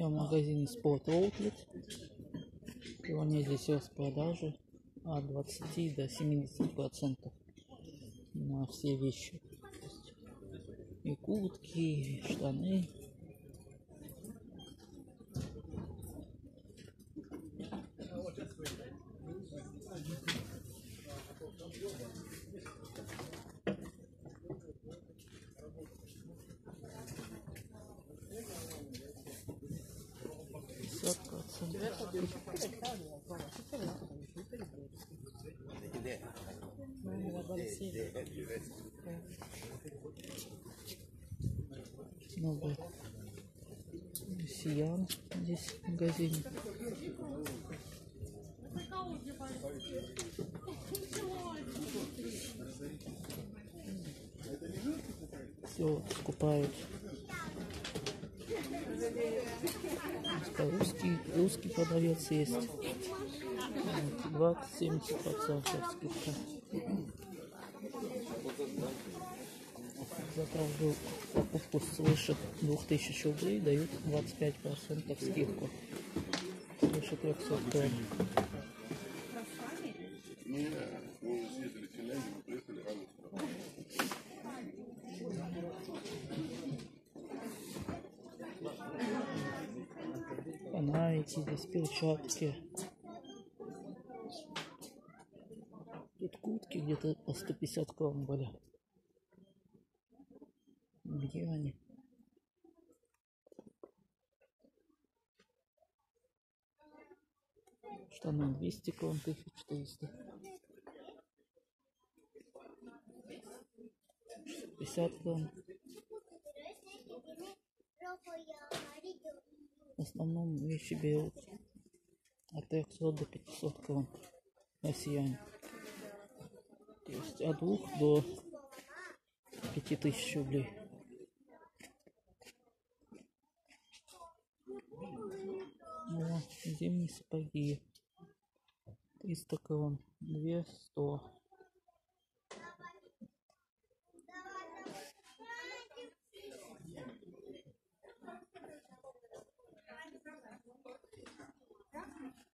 Я в магазине Sport Outlet. Сегодня здесь распродажи от 20 до 70% на все вещи. И куртки, и штаны. Новый Сиян здесь в магазине. Все скупают. Русский продавец есть. 20-70% скидка. За каждую покупку свыше 2000 рублей дают 25% скидку. Свыше 300 грамм. Фонарики, здесь перчатки. Тут куртки где-то по 150 крон были. Где они? Штаны 200 крон, 1400. 50 крон. В основном вещи берут от 300 до 500 крон на Сияне. То есть от 2 до 5000 рублей. О, зимние сапоги 300 крон, 200.